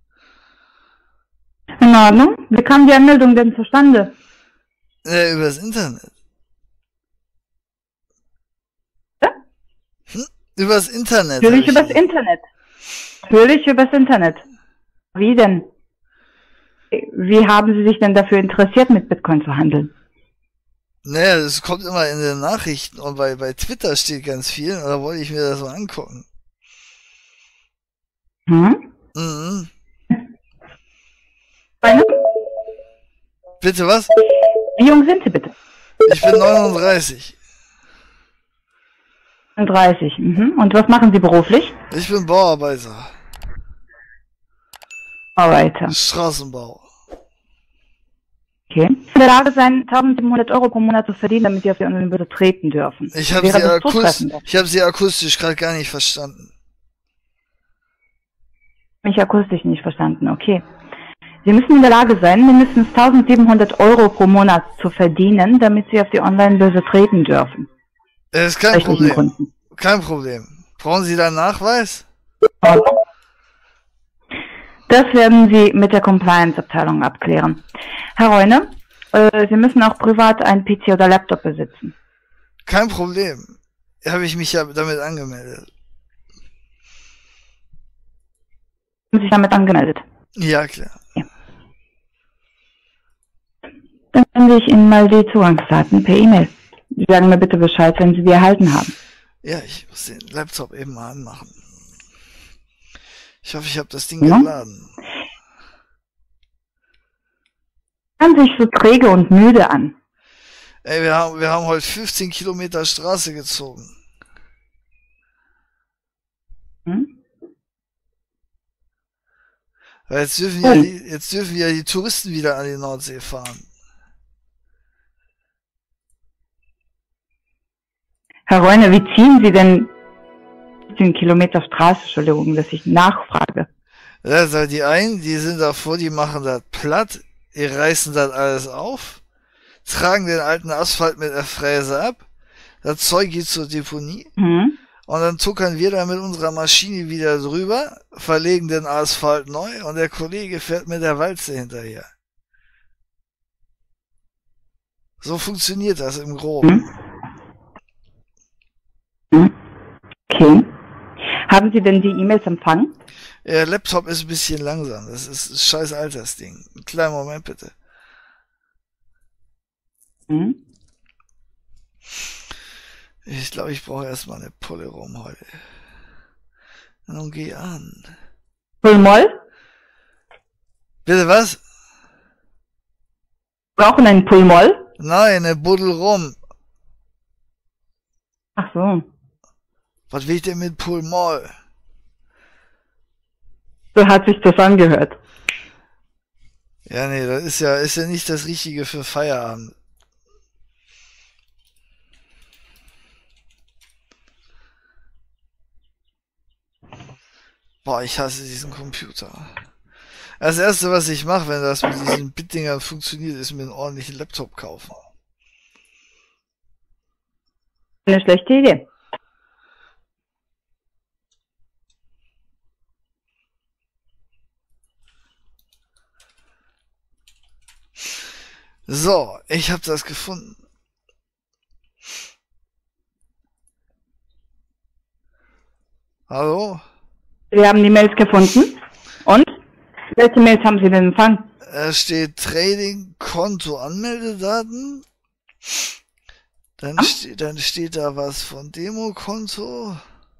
In Ordnung. Wie kam die Anmeldung denn zustande? Äh, übers Internet. Ja? Hm? Übers Internet. Natürlich hab ich übers Internet. Natürlich übers Internet. Wie denn? Wie haben Sie sich denn dafür interessiert, mit Bitcoin zu handeln? Naja, das kommt immer in den Nachrichten und bei, bei Twitter steht ganz viel und da wollte ich mir das mal angucken. Hm? Mhm. Meine? Bitte was? Wie jung sind Sie bitte? Ich bin neununddreißig. dreißig. Mhm. Und was machen Sie beruflich? Ich bin Bauarbeiter. Arbeiter. Straßenbau. Okay. In der Lage sein, tausendsiebenhundert Euro pro Monat zu verdienen, damit Sie auf die Online-Börse treten dürfen. Ich habe sie, akust ich hab sie akustisch gerade gar nicht verstanden. Mich akustisch nicht verstanden, okay. Sie müssen in der Lage sein, mindestens tausendsiebenhundert Euro pro Monat zu verdienen, damit Sie auf die Online-Börse treten dürfen. Das ist kein Problem. Gründen. Kein Problem. Brauchen Sie da einen Nachweis? Das werden Sie mit der Compliance-Abteilung abklären. Herr Reune, äh, Sie müssen auch privat einen P C oder Laptop besitzen. Kein Problem. Habe ich mich ja damit angemeldet. Haben Sie sich damit angemeldet? Ja, klar. Ja. Dann sende ich Ihnen mal die Zugangsdaten per E-Mail. Sie sagen mir bitte Bescheid, wenn Sie die erhalten haben. Ja, ich muss den Laptop eben mal anmachen. Ich hoffe, ich habe das Ding ja. geladen. Hören sich so träge und müde an. Ey, wir haben, wir haben heute fünfzehn Kilometer Straße gezogen. Hm? Weil jetzt dürfen, ja die, jetzt dürfen ja die Touristen wieder an die Nordsee fahren. Herr Reune, wie ziehen Sie denn fünfzehn Kilometer Straße, Entschuldigung, dass ich nachfrage? Also die einen, die sind davor, die machen das platt, die reißen das alles auf, tragen den alten Asphalt mit der Fräse ab, das Zeug geht zur Deponie, mhm. und dann tuckern wir da mit unserer Maschine wieder drüber, verlegen den Asphalt neu und der Kollege fährt mit der Walze hinterher. So funktioniert das im Groben. Mhm. Okay. Haben Sie denn die E-Mails empfangen? Der Laptop ist ein bisschen langsam. Das ist ein scheiß Altersding. Einen kleinen Moment bitte. Mhm. Ich glaube, ich brauche erstmal eine Pulle rum heute. Nun geh an. Pullmoll? Bitte was? Brauchen einen Pullmoll? Nein, eine Buddel rum. Ach so. Was will ich denn mit Pullmoll? So hat sich das angehört. Ja, nee, das ist ja, ist ja nicht das Richtige für Feierabend. Boah, ich hasse diesen Computer. Das erste, was ich mache, wenn das mit diesen Bitdingern funktioniert, ist mir einen ordentlichen Laptop kaufen. Eine schlechte Idee. So, ich habe das gefunden. Hallo? Sie haben die Mails gefunden? Und? Welche Mails haben Sie denn empfangen? Da steht Trading, Konto, Anmeldedaten. Dann, ja? ste dann steht da was von Demokonto.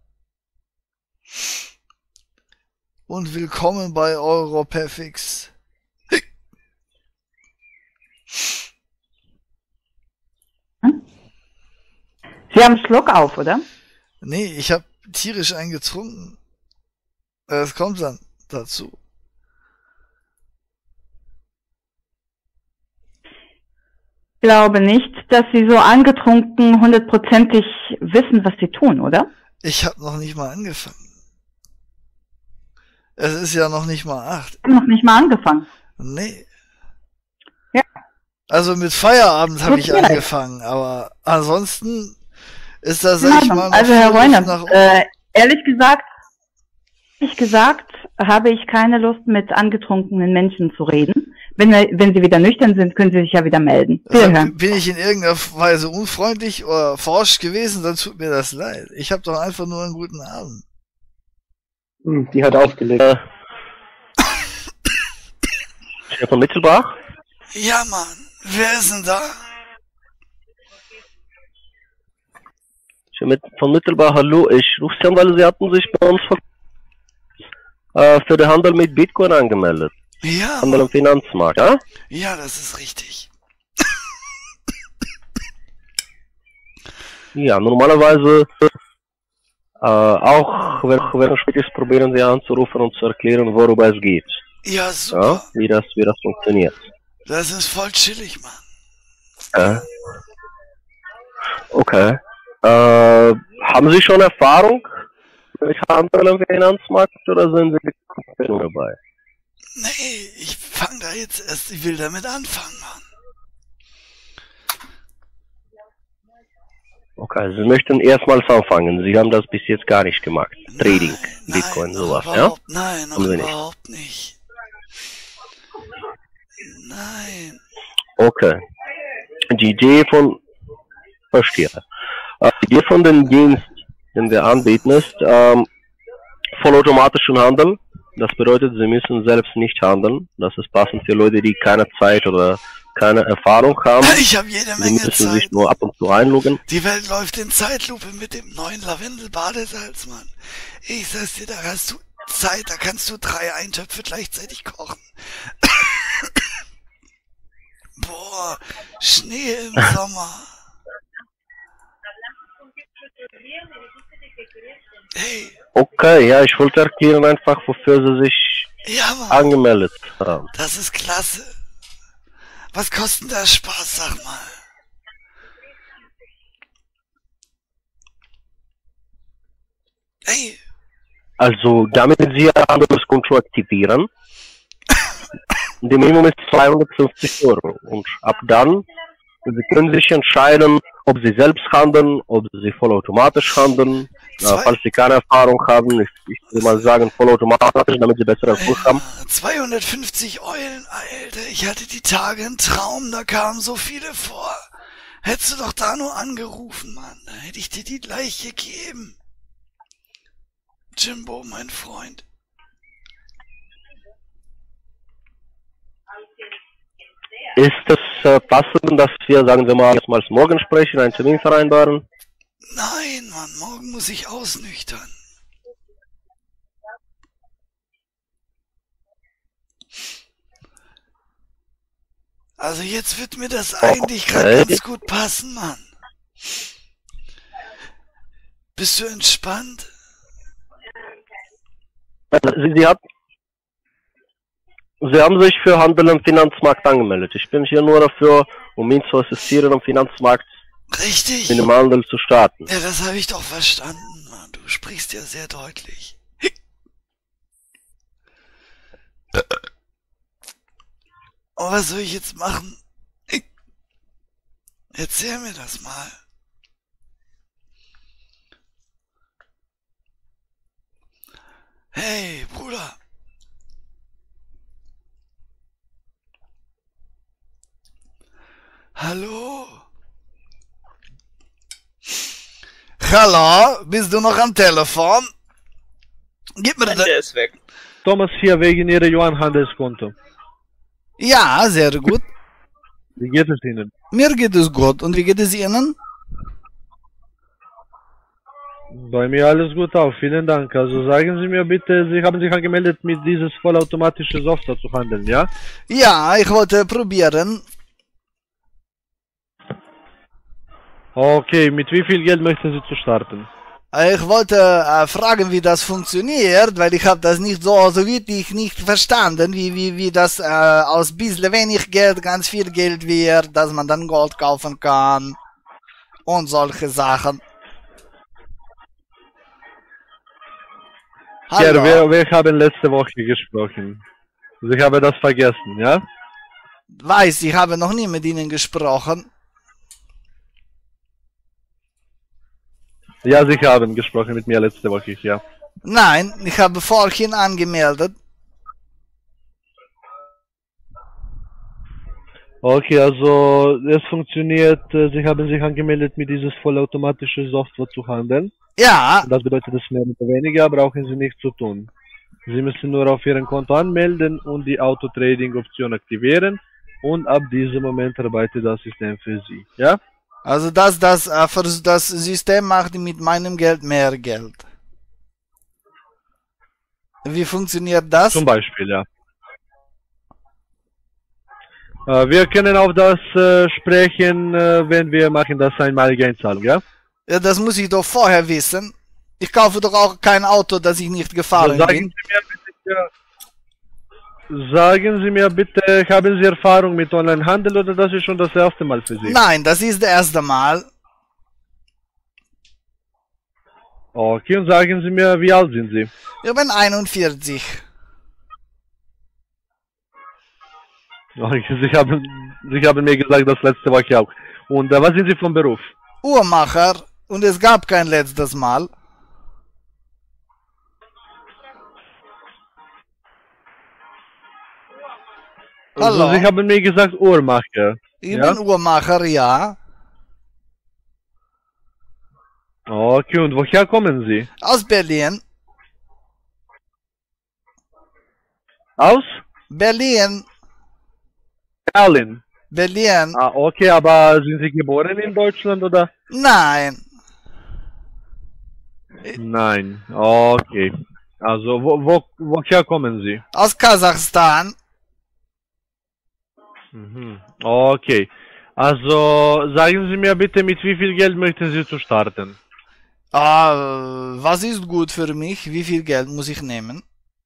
Und willkommen bei Europefix. Sie haben Schluck auf, oder? Nee, ich habe tierisch einen getrunken. Das kommt dann dazu. Ich glaube nicht, dass Sie so angetrunken hundertprozentig wissen, was Sie tun, oder? Ich habe noch nicht mal angefangen. Es ist ja noch nicht mal acht. Ich habe noch nicht mal angefangen. Nee. Ja. Also mit Feierabend habe ich angefangen, aber ansonsten ist das, sag ich mal, noch also Herr Reune, nach äh, ehrlich gesagt, ehrlich gesagt, habe ich keine Lust, mit angetrunkenen Menschen zu reden, Wenn, wenn Sie wieder nüchtern sind, können Sie sich ja wieder melden. Also, Wiederhören. bin ich in irgendeiner Weise unfreundlich oder forsch gewesen, dann tut mir das leid. Ich habe doch einfach nur einen guten Abend. Hm, die hat aufgelegt. Äh, Herr von Mittelbach? Ja, Mann. Wer ist denn da? Mit, von Mittelbach, hallo. Ich rufe Sie an, weil Sie hatten sich bei uns für, äh, für den Handel mit Bitcoin angemeldet. Ja. Handel am Finanzmarkt, ja? Ja, das ist richtig. Ja, normalerweise äh, auch wenn, wenn es spät ist, probieren Sie anzurufen und zu erklären, worüber es geht. Ja, super. Ja, wie das, wie das funktioniert. Das ist voll chillig, Mann. Ja. Okay. Äh, haben Sie schon Erfahrung mit Handel am Finanzmarkt oder sind Sie komplett dabei? Nee, ich fange da jetzt erst, ich will damit anfangen, Mann. Okay, Sie möchten erstmals anfangen. Sie haben das bis jetzt gar nicht gemacht. Trading, nein, Bitcoin, nein, sowas, ja? überhaupt, nein, noch Haben Sie überhaupt nicht. Nein. Okay. Die Idee von, verstehe. Äh, Die Idee von dem Dienst, den wir anbieten, ist ähm, vollautomatischen Handel. Das bedeutet, Sie müssen selbst nicht handeln. Das ist passend für Leute, die keine Zeit oder keine Erfahrung haben. Ich habe jede Sie Menge müssen Zeit. sich nur ab und zu einloggen. Die Welt läuft in Zeitlupe mit dem neuen Lavendel-Badesalz, Mann. Ich sag's dir, da hast du Zeit, da kannst du drei Eintöpfe gleichzeitig kochen. Boah, Schnee im Sommer. Hey. Okay, ja, ich wollte erklären einfach, wofür Sie sich Ja, Mann. angemeldet haben. Das ist klasse. Was kostet der Spaß, sag mal? Hey. Also, damit Sie Ihr Handelskonto aktivieren, die Minimum ist zweihundertfünfzig Euro. Und ab dann, Sie können sich entscheiden, ob Sie selbst handeln, ob Sie vollautomatisch handeln. Äh, falls Sie keine Erfahrung haben, ich, ich will mal sagen vollautomatisch, damit Sie besseren Kurs haben. zweihundertfünfzig Eulen, Alter. Ich hatte die Tage einen Traum, da kamen so viele vor. Hättest du doch da nur angerufen, Mann. Da hätte ich dir die gleich gegeben. Jimbo, mein Freund. Ist es äh, passend, dass wir, sagen wir mal, erstmals morgen sprechen, einen Termin vereinbaren? Nein, Mann, morgen muss ich ausnüchtern. Also jetzt wird mir das eigentlich gerade Okay. ganz gut passen, Mann. Bist du entspannt? Sie, Sie, hat, Sie haben sich für Handel am Finanzmarkt angemeldet. Ich bin hier nur dafür, um Ihnen zu assistieren, am Finanzmarkt Richtig. mit dem Handel zu starten. Ja, das habe ich doch verstanden, Mann. Du sprichst ja sehr deutlich. Und was soll ich jetzt machen? Erzähl mir das mal. Hey, Bruder. Hallo? Hallo? Bist du noch am Telefon? Gib mir das. Der ist weg. Thomas hier wegen Ihrer Yuan-Handelskonto. Ja, sehr gut. Wie geht es Ihnen? Mir geht es gut. Und wie geht es Ihnen? Bei mir alles gut auch, vielen Dank. Also sagen Sie mir bitte, Sie haben sich angemeldet, mit dieses vollautomatische Software zu handeln, ja? Ja, ich wollte probieren. Okay, mit wie viel Geld möchten Sie zu starten? Ich wollte äh, fragen, wie das funktioniert, weil ich habe das nicht so, so wirklich nicht verstanden, wie, wie, wie das äh, aus bisschen wenig Geld ganz viel Geld wird, dass man dann Gold kaufen kann und solche Sachen. Ja, Hallo? wir, wir haben letzte Woche gesprochen. Also ich habe das vergessen, ja? Weiß, ich habe noch nie mit Ihnen gesprochen. Ja, Sie haben gesprochen mit mir letzte Woche, ja. Nein, ich habe vorhin angemeldet. Okay, also es funktioniert, äh, Sie haben sich angemeldet, mit dieses vollautomatische Software zu handeln. Ja. Das bedeutet, dass mehr oder weniger brauchen Sie nichts zu tun. Sie müssen nur auf Ihrem Konto anmelden und die Auto-Trading-Option aktivieren und ab diesem Moment arbeitet das System für Sie. Ja? Also das, das, äh, für das System macht mit meinem Geld mehr Geld. Wie funktioniert das? Zum Beispiel, ja. Äh, wir können auf das äh, sprechen, äh, wenn wir machen das einmalige Einzahlung, ja? Ja, das muss ich doch vorher wissen. Ich kaufe doch auch kein Auto, das ich nicht gefahren sagen bin. Sie mir bitte, ja, sagen Sie mir bitte, haben Sie Erfahrung mit Onlinehandel oder das ist schon das erste Mal für Sie? Nein, das ist das erste Mal. Okay, und sagen Sie mir, wie alt sind Sie? Ich bin einundvierzig. Okay, Sie haben, Sie haben mir gesagt, das letzte Woche auch. Und äh, was sind Sie vom Beruf? Uhrmacher. Und es gab kein letztes Mal. Also, Hallo? Sie haben mir gesagt Uhrmacher. Ich ja? bin Uhrmacher, ja. Okay, und woher kommen Sie? Aus Berlin. Aus? Berlin. Berlin. Berlin. Ah, okay, aber sind Sie geboren in Deutschland oder? Nein. Nein, okay. Also, wo, wo, woher kommen Sie? Aus Kasachstan. Mhm. Okay. Also, sagen Sie mir bitte, mit wie viel Geld möchten Sie zu starten? Ah, was ist gut für mich? Wie viel Geld muss ich nehmen?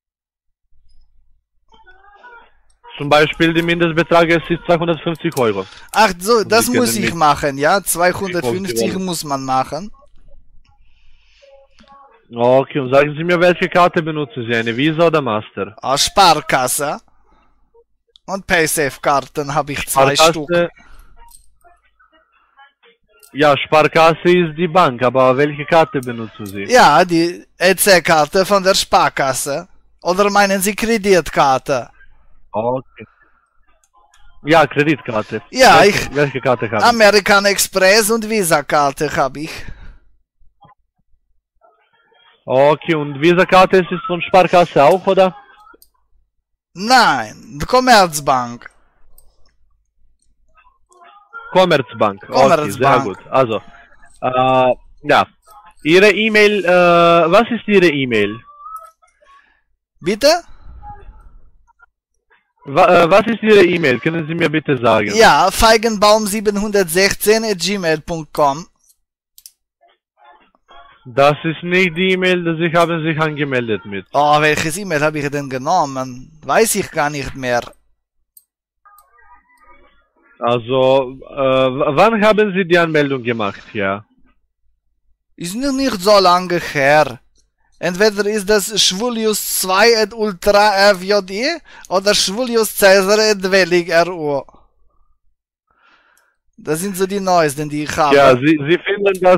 Zum Beispiel, der Mindestbetrag ist zweihundertfünfzig Euro. Ach so, das Sie muss können ich mit- machen, ja? zweihundertfünfzig Okay. muss man machen. Okay, und sagen Sie mir, welche Karte benutzen Sie? Eine Visa oder Master? Ah, Sparkasse. Und Paysafe-Karten habe ich zwei Stück. Sparkasse. Ja, Sparkasse ist die Bank, aber welche Karte benutzen Sie? Ja, die E C-Karte von der Sparkasse. Oder meinen Sie Kreditkarte? Okay. Ja, Kreditkarte. Ja, welche, ich- Welche Karte haben Sie? American Express und Visa-Karte habe ich. Okay, und Visa-Karte ist es von Sparkasse auch, oder? Nein, die Commerzbank. Commerzbank. Okay, sehr Commerzbank. gut. Also, äh, ja. Ihre E-Mail, äh, was ist Ihre E-Mail? Bitte? Wa äh, was ist Ihre E-Mail? Können Sie mir bitte sagen? Ja, feigenbaum siebenhundertsechzehn at gmail punkt com. Das ist nicht die E-Mail, dass Sie haben sich angemeldet mit. Oh, welches E-Mail habe ich denn genommen? Weiß ich gar nicht mehr. Also, äh, w- wann haben Sie die Anmeldung gemacht, ja? Ist noch nicht so lange her. Entweder ist das schwulius zwei at ultra f j i oder schwulius Caesar at wellig r u. Das sind so die neuesten, die ich habe. Ja, Sie, Sie finden das...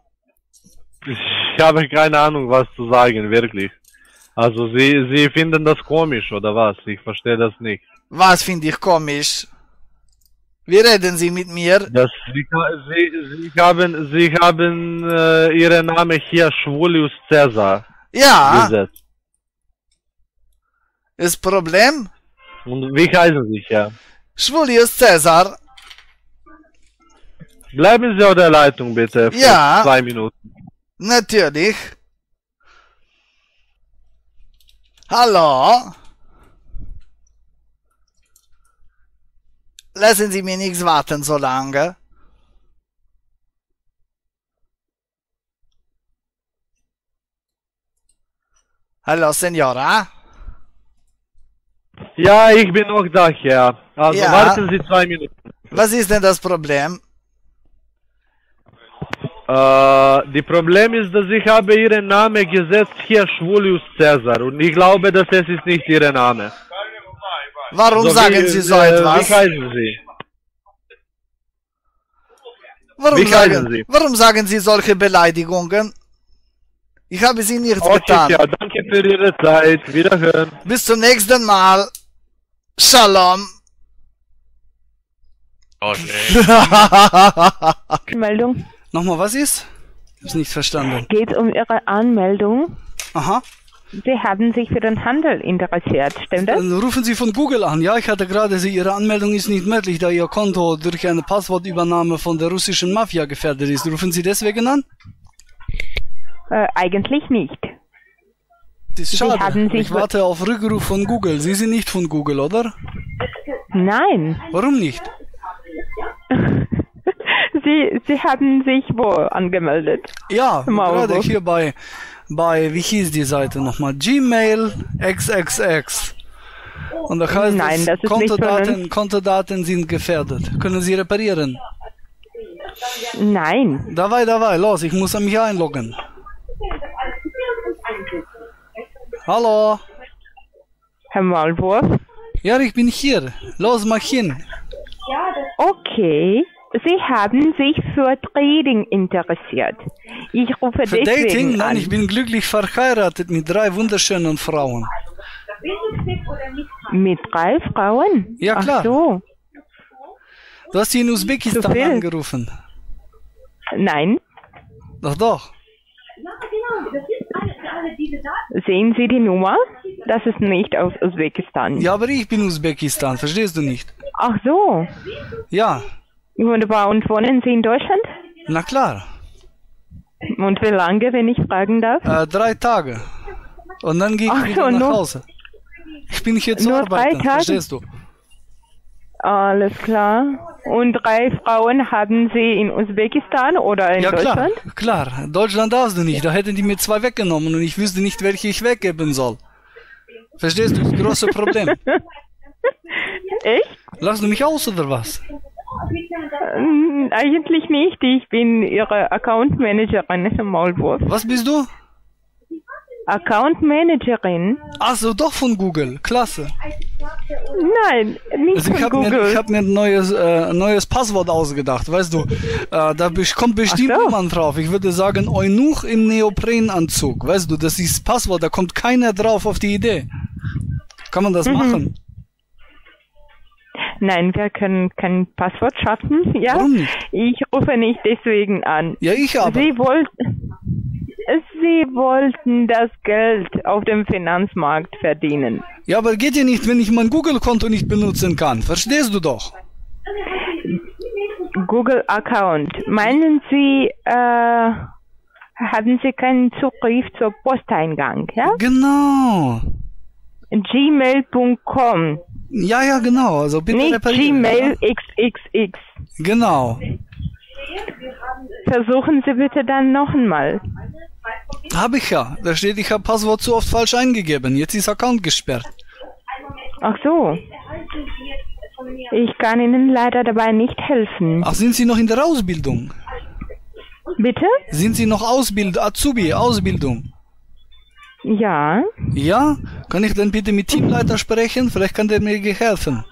Ich habe keine Ahnung, was zu sagen, wirklich. Also, Sie, Sie finden das komisch, oder was? Ich verstehe das nicht. Was finde ich komisch? Wie reden Sie mit mir? Das, Sie, Sie, Sie haben, Sie haben äh, Ihren Namen hier Schwulius Caesar Ja, gesetzt. ist Problem? Und wie heißen Sie, ja? Schwulius Caesar. Bleiben Sie auf der Leitung, bitte, für Ja. zwei Minuten. Natürlich. Hallo? Lassen Sie mir nichts warten so lange. Hallo, Senora? Ja, ich bin noch da, Herr. Also Ja. warten Sie zwei Minuten. Was ist denn das Problem? Äh, die Problem ist, dass ich habe Ihren Namen gesetzt hier Schwulius Caesar und ich glaube, dass es ist nicht Ihr Name. Warum So, sagen wie, Sie so äh, etwas? Wie heißen Sie? Warum, wie sagen, heißen Sie? warum sagen Sie solche Beleidigungen? Ich habe Sie nichts Okay, getan. ja, danke für Ihre Zeit. Wiederhören. Bis zum nächsten Mal. Shalom. Okay. Meldung. Nochmal, was ist? Ich hab's nicht verstanden. Geht um Ihre Anmeldung. Aha. Sie haben sich für den Handel interessiert, stimmt das? Dann rufen Sie von Google an. Ja, ich hatte gerade Sie, Ihre Anmeldung ist nicht möglich, da Ihr Konto durch eine Passwortübernahme von der russischen Mafia gefährdet ist. Rufen Sie deswegen an? Äh, eigentlich nicht. Das ist Sie schade. haben sich Ich warte auf Rückruf von Google. Sie sind nicht von Google, oder? Nein. Warum nicht? Sie, Sie haben sich wo angemeldet? Ja, Maulwurf. gerade hier bei, bei, wie hieß die Seite nochmal? Gmail X X X. Und da heißt Nein, es, das ist Kontodaten, nicht Kontodaten sind gefährdet. Können Sie reparieren? Nein. Dabei, dabei, los, ich muss mich einloggen. Hallo? Herr Maulwurf? Ja, ich bin hier. Los, mach hin. Okay. Sie haben sich für Trading interessiert. Ich rufe Für deswegen Dating? Nein, an. ich bin glücklich verheiratet mit drei wunderschönen Frauen. Mit drei Frauen? Ja, klar. Ach so. Du hast sie in Usbekistan So viel? angerufen. Nein. Doch, doch. Sehen Sie die Nummer? Das ist nicht aus Usbekistan. Ja, aber ich bin Usbekistan, verstehst du nicht? Ach so. Ja. Wunderbar. Und wohnen Sie in Deutschland? Na klar. Und wie lange, wenn ich fragen darf? Äh, drei Tage. Und dann gehe ich Ach wieder so, nach nur- Hause. Ich bin hier zu nur drei arbeiten, Tage? verstehst du? Alles klar. Und drei Frauen haben Sie in Usbekistan oder in Ja, klar, Deutschland? klar. Deutschland darfst du nicht. Da hätten die mir zwei weggenommen und ich wüsste nicht, welche ich weggeben soll. Verstehst du? Das große Problem. Echt? Lachst du mich aus oder was? Ähm, eigentlich nicht. Ich bin Ihre Account Managerin, Herr Maulwurf. Was bist du? Account Managerin? Ach so, doch von Google. Klasse. Nein, nicht Also ich von habe mir, Google. ich hab mir ein neues, äh, neues Passwort ausgedacht, weißt du. Äh, da bes- kommt bestimmt Ach so. jemand drauf. Ich würde sagen, Eunuch im Neoprenanzug. Weißt du, das ist das Passwort, da kommt keiner drauf auf die Idee. Kann man das Mhm. machen? Nein, wir können kein Passwort schaffen. Ja? Warum nicht? Ich rufe nicht deswegen an. Ja, ich aber. Sie wollten, Sie wollten das Geld auf dem Finanzmarkt verdienen. Ja, aber geht ja nicht, wenn ich mein Google-Konto nicht benutzen kann. Verstehst du doch? Google-Account. Meinen Sie, äh, haben Sie keinen Zugriff zur Posteingang, ja? Genau. gmail punkt com. Ja, ja, genau. Also bitte Nicht reparieren. Gmail X X X. Genau. Versuchen Sie bitte dann noch einmal. Habe ich ja. Da steht, ich habe Passwort zu oft falsch eingegeben. Jetzt ist Account gesperrt. Ach so. Ich kann Ihnen leider dabei nicht helfen. Ach, sind Sie noch in der Ausbildung? Bitte? Sind Sie noch Ausbild Azubi, Ausbildung? Ja. Ja? Kann ich dann bitte mit Teamleiter sprechen? Vielleicht kann der mir helfen.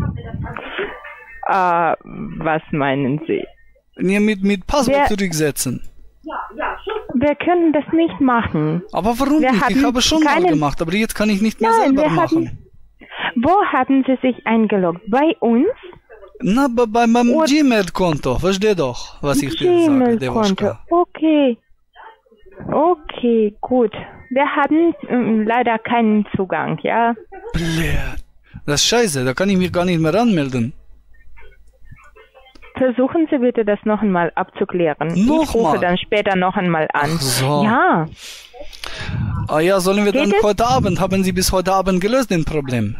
Äh, was meinen Sie? Nee, mit, mit Passwort Wer- zurücksetzen. Wir können das nicht machen. Aber warum Wir nicht? Ich haben habe schon mal keinen- gemacht, aber jetzt kann ich nicht mehr Nein, selber wir machen. haben... Wo haben Sie sich eingeloggt? Bei uns? Na, bei, bei meinem Gmail-Konto. Versteh doch, was ich dir sage, Gmail-Konto. Devoschka. Okay. Okay, gut. Wir haben ähm, leider keinen Zugang, ja? Blöd. Das ist scheiße, da kann ich mich gar nicht mehr anmelden. Versuchen Sie bitte, das noch einmal abzuklären. Ich rufe Nochmal? dann später noch einmal an. Ach so. Ja. Ah ja, sollen wir Geht dann es? heute Abend, haben Sie bis heute Abend gelöst den Problem?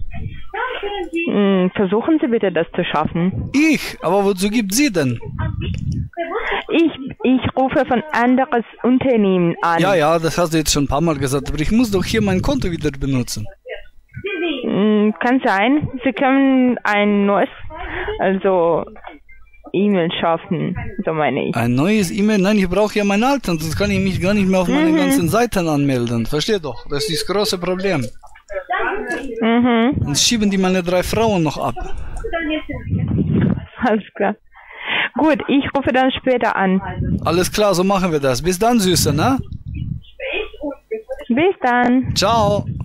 Hm, versuchen Sie bitte, das zu schaffen. Ich? Aber wozu gibt Sie denn? Ich, ich rufe von anderes Unternehmen an. Ja, ja, das hast du jetzt schon ein paar Mal gesagt, aber ich muss doch hier mein Konto wieder benutzen. Hm, kann sein. Sie können ein neues, also E-Mail schaffen, so meine ich. Ein neues E-Mail? Nein, ich brauche ja meinen alten, sonst kann ich mich gar nicht mehr auf meine Mhm. ganzen Seiten anmelden. Versteh doch, das ist das große Problem. Mhm. Sonst schieben die meine drei Frauen noch ab. Alles klar. Gut, ich rufe dann später an. Alles klar, so machen wir das. Bis dann, Süße, ne? Bis dann. Ciao.